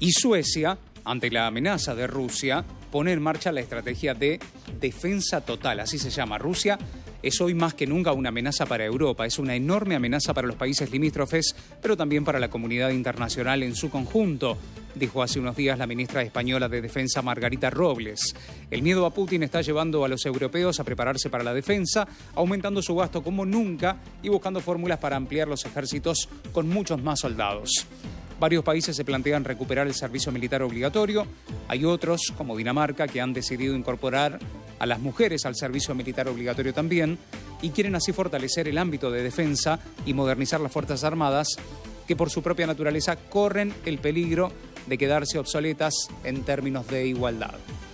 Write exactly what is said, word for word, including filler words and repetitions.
Y Suecia, ante la amenaza de Rusia, pone en marcha la estrategia de defensa total, así se llama. Rusia es hoy más que nunca una amenaza para Europa, es una enorme amenaza para los países limítrofes, pero también para la comunidad internacional en su conjunto, dijo hace unos días la ministra española de Defensa Margarita Robles. El miedo a Putin está llevando a los europeos a prepararse para la defensa, aumentando su gasto como nunca y buscando fórmulas para ampliar los ejércitos con muchos más soldados. Varios países se plantean recuperar el servicio militar obligatorio. Hay otros, como Dinamarca, que han decidido incorporar a las mujeres al servicio militar obligatorio también y quieren así fortalecer el ámbito de defensa y modernizar las Fuerzas Armadas, que por su propia naturaleza corren el peligro de quedarse obsoletas en términos de igualdad.